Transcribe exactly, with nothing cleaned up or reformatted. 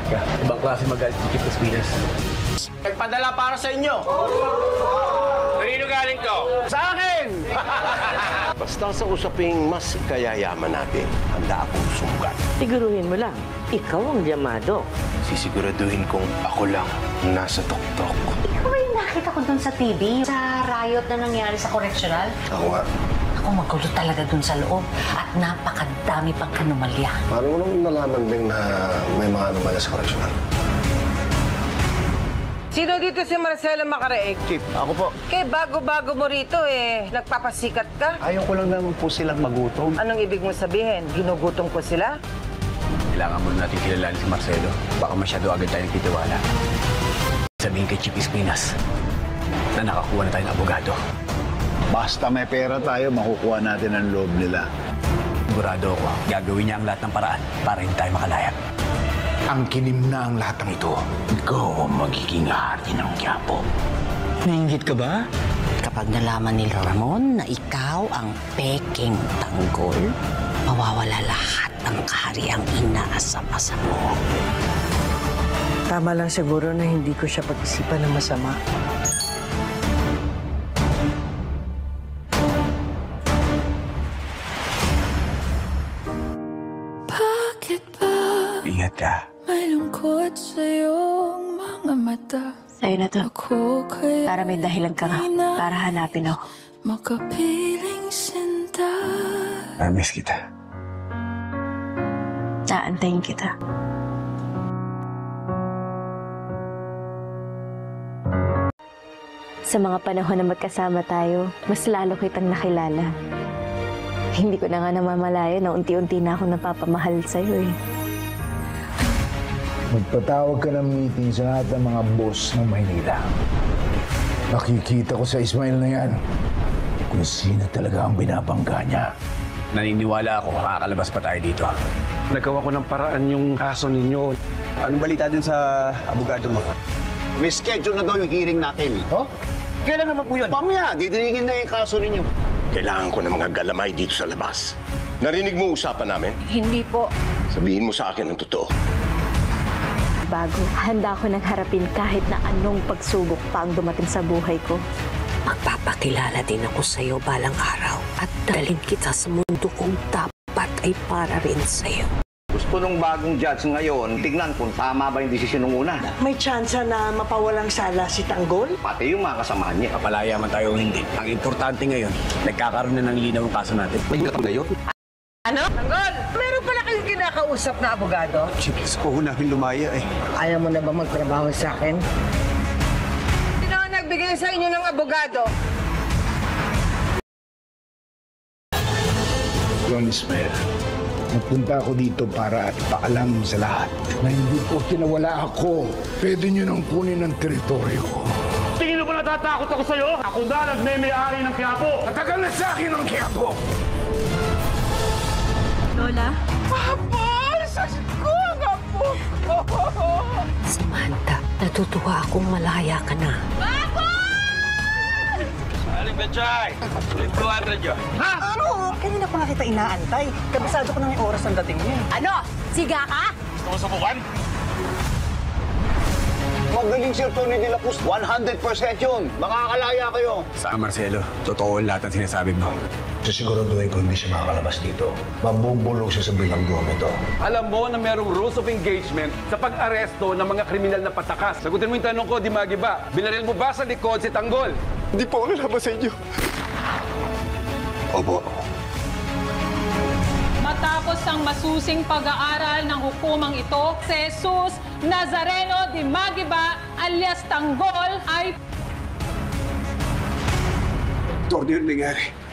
ka. Ibang klase magalit si Chief Espinas. Nagpadala para sa inyo. Kanino galing to? Sa akin! Basta sa usaping mas kayayaman natin, handa akong sumugat. Siguruhin mo lang, ikaw ang llamado. Sisiguraduhin kong ako lang nasa tuktok. Ikaw ba yung nakita ko dun sa T V? Sa riot na nangyari sa correctional? Ako nga. Ako magulo talaga dun sa loob at napakadami pang anomalya. Paano mo nang nalaman din na may mga anomalya sa correctional? Sino dito si Marcelo Macaraeg? Chief, ako po. Kaya bago-bago mo rito eh, nagpapasikat ka? Ayaw ko lang naman po silang magutom. Anong ibig mo sabihin? Ginugutom ko sila? Kailangan muna natin kilalanin si Marcelo. Baka masyado agad tayong titiwala. Sabihin kay Chief Espinas na nakakuha na tayo ng abogado. Basta may pera tayo, makukuha natin ang loob nila. Sigurado ako, gagawin niya ang lahat ng paraan para hindi tayo makalaya. Ang kinim na ang lahat ng ito. Ikaw ang magiging hari ng Quiapo. Nainggit ka ba? Kapag nalaman ni Ramon na ikaw ang peking tanggol, mawawala lahat ng kahariang inaasam-asam mo. Tama lang siguro na hindi ko siya pag-isipan ng masama. Bakit ba Ingat ka. may lungkot sa'yong mga mata? Sa'yo na to. Ako kaya Para may dahilan ka nga. Para hanapin ako. makapiling sinta. Namiss kita. Naantayin kita. Sa mga panahon na magkasama tayo, mas lalo kitang nakilala. Hindi ko na nga namamalaya na unti-unti na ako napapamahal sa'yo eh. Magpatawag ka ng meeting sa lahat ng mga boss ng Maynila. Nakikita ko sa Ismail na yan kung sino talaga ang binabangga niya. Naniniwala ako, makakalabas pa tayo dito. Nagawa ko ng paraan yung kaso ninyo. Anong balita din sa abogado mo? May schedule na daw yung hearing natin. Oh? Kailan naman po yun? Pamaya, didilingin na yung kaso ninyo. Kailangan ko ng mga galamay dito sa labas. Narinig mo usapan namin? Hindi po. Sabihin mo sa akin ang totoo. Bago, handa ako nang harapin kahit na anong pagsubok pa ang dumating sa buhay ko. Magpapakilala din ako sa'yo balang araw at dalhin kita sa mundo kung dapat ay para rin sa'yo. Gusto nung bagong judge ngayon, tignan kung tama ba yung desisyon ng una. May tsansa na mapawalang sala si Tanggol? Pati yung mga kasamahan niya. Kapalaya man tayo o hindi. Ang importante ngayon, nagkakaroon na ng linaw ang kaso natin. May gatang na yun? Ano? Tanggol! Meron pala kayong kinakausap na abogado? Chief, ko namin lumaya eh. Ayaw mo na ba magtrabaho sa akin? Sino ang nagbigay sa inyo ng abogado? Ron Ismail, nagpunta ako dito para at paalam sa lahat na hindi po kinawala ako. Pwede niyo nang kunin ang teritoryo ko. Tingin mo ba natatakot ako sa'yo? Ako na nagme-may-ari ng Quiapo. Natagal na sa akin ang Quiapo! Lola? Samantha, natutuwa akong malaya ka na. Aling Betchay! two hundred yun. Ano? Kanina pa nga kita inaantay. Kabisado ko na yung oras ng dating niya. Ano? Siga ka? Gusto mo subukan? Magaling Sir Tony de la Cruz, one hundred percent yun. Makakalaya kayo. Saan, Marcelo? Totoo lahat ang sinasabi mo. Sisiguraduhin ko hindi siya makakalabas dito. Mabubulog siya sa bilangguan ito. Alam mo na merong rules of engagement sa pag-aresto ng mga kriminal na patakas. Sagutin mo yung tanong ko, Dimagi ba? Binaril mo ba sa likod si Tanggol? Hindi po ako nalaman sa inyo. Opo. Matapos ang masusing pag-aaral ng hukumang ito, si Jesus Nazareno Dimagi ba alias Tanggol ay... Tony, yung nangyari.